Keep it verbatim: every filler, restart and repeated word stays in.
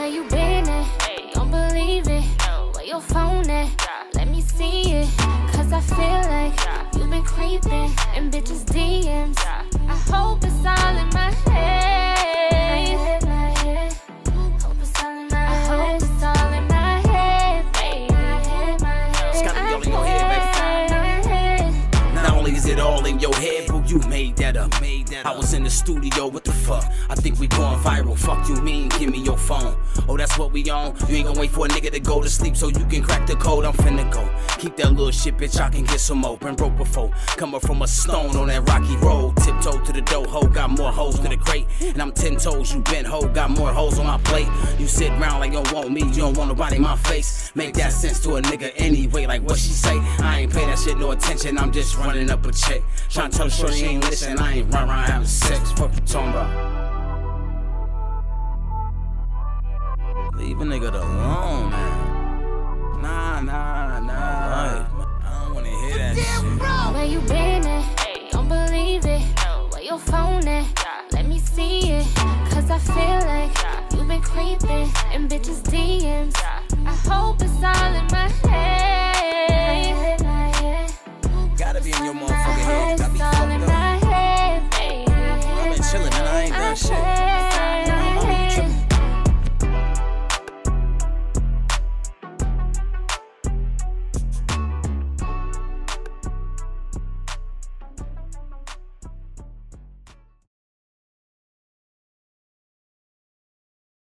Where you been at? Don't believe it. Where your phone at? Let me see it. Cause I feel like you been creeping in bitches' D Ms. I hope it's all in my head. My head. Hope it's all in my head. I hope it's all in my head, baby. My head, my head. It's gotta be all in your head, baby. Not only is it all in your head, bro, you made that up. I was in the studio, what the fuck? I think we going viral. Fuck you mean, give me your phone. Oh, that's what we on? You ain't gonna wait for a nigga to go to sleep so you can crack the code. I'm finna go. Keep that little shit, bitch, I can get some more. Been broke before, coming from a stone on that rocky road. Tiptoe to the dough, ho, got more hoes to the crate. And I'm ten toes, you bent ho, got more hoes on my plate. You sit around like you don't want me, you don't want nobody in my face. Make that sense to a nigga anyway, like what she say. I ain't pay that shit no attention, I'm just running up a check. Tryna tell her sure she ain't listen, I ain't run around having sex. Fuck you talking about? Leave a nigga alone, man. Nah, nah, nah. I don't wanna hear that shit. Where you been at? Don't believe it. Where your phone at? Let me see it. Cause I feel like you been creeping in bitches' D Ms. I hope it's all in my head. My head. Gotta be in your motherfucking head. Gotta be It's all in fucked up. my head, baby. I've been chillin', man. I ain't done shit.